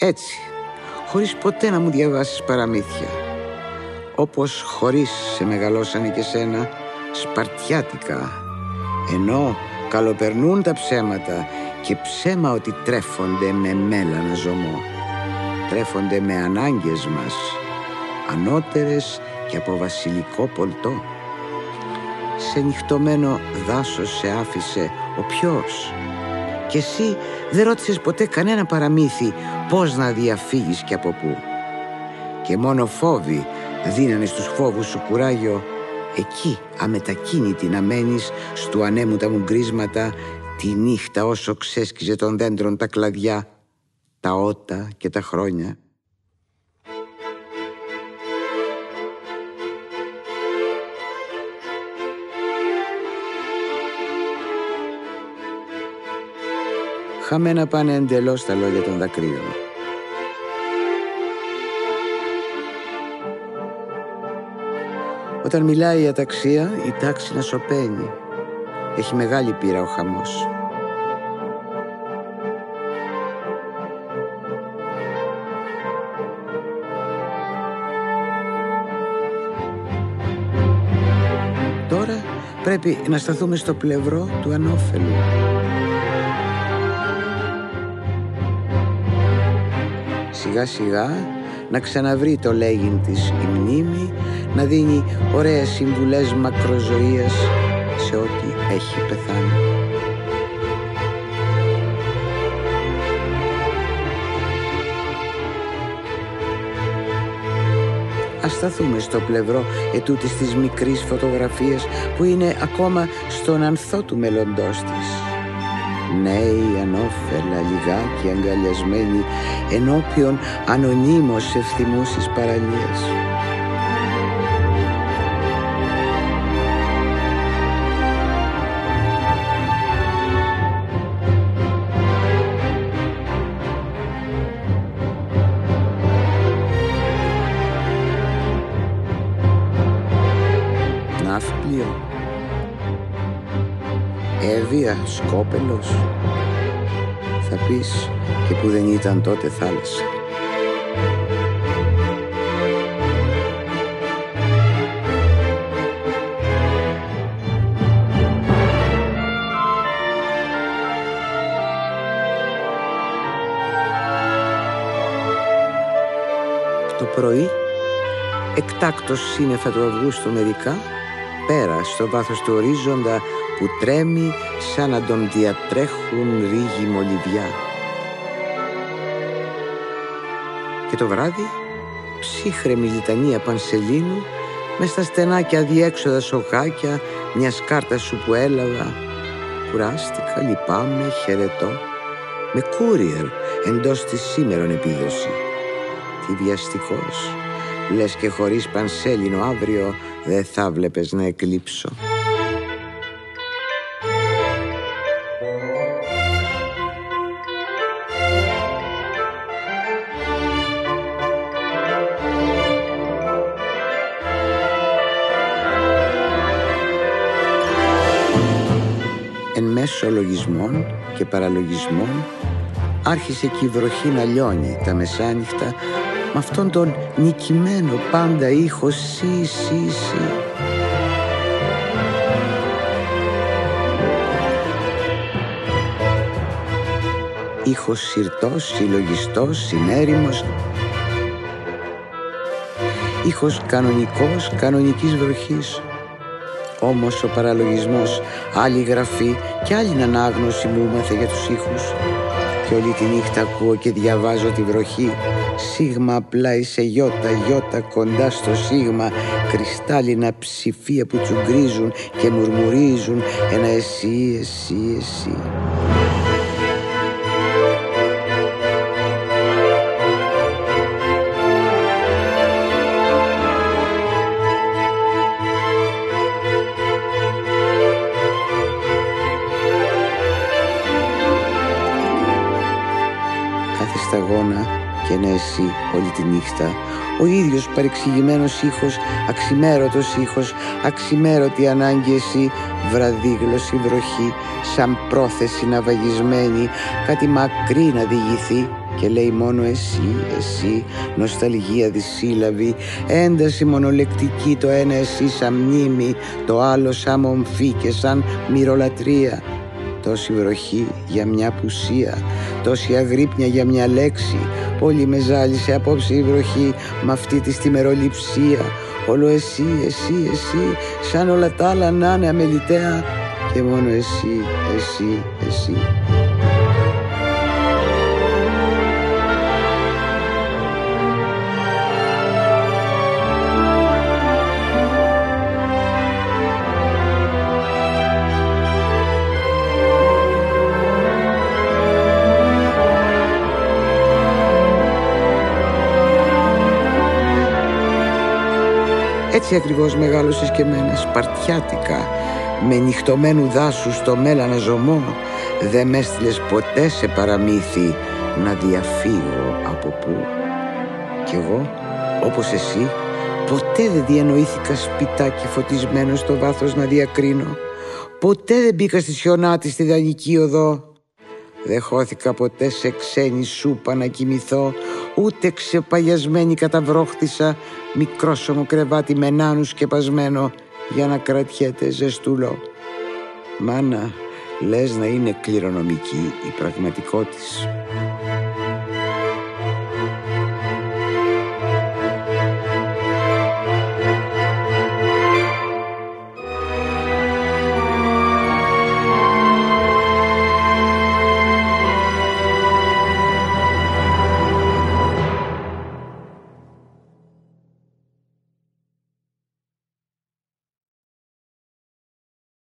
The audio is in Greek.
Έτσι, χωρίς ποτέ να μου διαβάσεις παραμύθια. Όπως χωρίς σε μεγαλώσανε και σένα σπαρτιάτικα. Ενώ καλοπερνούν τα ψέματα και ψέμα ότι τρέφονται με μέλανα ζωμό. Τρέφονται με ανάγκες μας, ανώτερες και από βασιλικό πολτό. Σε νυχτωμένο δάσος σε άφησε ο ποιος. Και εσύ δεν ρώτησες ποτέ κανένα παραμύθι πώς να διαφύγεις και από πού. Και μόνο φόβοι δίνανε στους φόβους σου κουράγιο. Εκεί αμετακίνητη να μένεις στου ανέμου τα μουγκρίσματα τη νύχτα όσο ξέσκιζε των δέντρων τα κλαδιά, τα ότα και τα χρόνια. Χαμένα πάνε εντελώς τα λόγια των δακρύων. Όταν μιλάει η αταξία, η τάξη να σωπαίνει. Έχει μεγάλη πείρα ο χαμός. Τώρα πρέπει να σταθούμε στο πλευρό του ανώφελου. Σιγά σιγά να ξαναβρει το λέγειν της η μνήμη, να δίνει ωραίες συμβουλές μακροζωίας σε ό,τι έχει πεθάνει. Ας σταθούμε στο πλευρό ετούτης της μικρής φωτογραφίας που είναι ακόμα στον ανθό του μέλλοντός της. Νέοι ανώφελα λιγάκι αγκαλιασμένοι ενώπιον ανωνύμως ευθυμούς της παραλίας. Ναύπλιο, Εύβοια, Σκόπελος. Θα πεις και που δεν ήταν τότε θάλασσα. Το πρωί, εκτάκτος σύννεφα του Αυγούστου μερικά, πέρα στο βάθος του ορίζοντα που τρέμει σαν να τον διατρέχουν ρίγη μολυβιά. Και το βράδυ, ψύχρεμη λιτανία Πανσελίνου μες στα στενά και αδιέξοδα σοκάκια μιας κάρτας σου που έλαβα. Κουράστηκα, λυπάμαι, χαιρετώ. Με courier εντός της σήμερον επίδοση. Τι βιαστικός, λες και χωρίς Πανσέλινο αύριο δεν θα βλέπεις να εκλείψω. Εν μέσω λογισμών και παραλογισμών άρχισε και η βροχή να λιώνει τα μεσάνυχτα με αυτόν τον νικημένο πάντα ήχο σι, σι, σι. Ήχος συρτός, συλλογιστός, συνέρημος. Ήχος κανονικός, κανονικής βροχής. Όμως ο παραλογισμός άλλη γραφή και άλλη ανάγνωση μου έμαθε για τους ήχους. Και όλη τη νύχτα ακούω και διαβάζω τη βροχή. Σίγμα απλά είσαι γιώτα, γιώτα κοντά στο σίγμα. Κρυστάλλινα ψηφία που τσουγκρίζουν και μουρμουρίζουν ένα εσύ, εσύ, εσύ. Σταγόνα και ένα εσύ όλη τη νύχτα. Ο ίδιος παρεξηγημένος ήχος, αξιμέρωτος ήχος, αξιμέρωτη ανάγκη εσύ, βραδίγλωση βροχή, σαν πρόθεση να βαγισμένη, κάτι μακρύ να διηγηθεί, και λέει μόνο εσύ, εσύ, νοσταλγία δυσύλλαβη, ένταση μονολεκτική, το ένα εσύ σαν μνήμη, το άλλο σαν μομφή και σαν μυρολατρεία. Τόση βροχή για μια απουσία, τόση αγρύπνια για μια λέξη. Πολύ με ζάλισε απόψε η βροχή μ' αυτή τη στιμεροληψία. Όλο εσύ, εσύ, εσύ, σαν όλα τα άλλα να είναι αμεληταία και μόνο εσύ, εσύ, εσύ. Έτσι ακριβώς μεγάλωσες και εμένα, σπαρτιάτικα, με νυχτωμένου δάσου στο μέλανα ζωμό. Δε μ' έστειλες ποτέ σε παραμύθι να διαφύγω από πού. Κι εγώ, όπως εσύ, ποτέ δεν διανοήθηκα σπιτάκι φωτισμένο στο βάθος να διακρίνω. Ποτέ δεν μπήκα στη σιωνάτη στη δανεική οδό. Δεν χώθηκα ποτέ σε ξένη σούπα να κοιμηθώ, ούτε ξεπαγιασμένη καταβρόχτησα μικρόσωμο κρεβάτι με νάνου σκεπασμένο για να κρατιέται ζεστούλο. Μάνα, λες να είναι κληρονομική η πραγματικότης.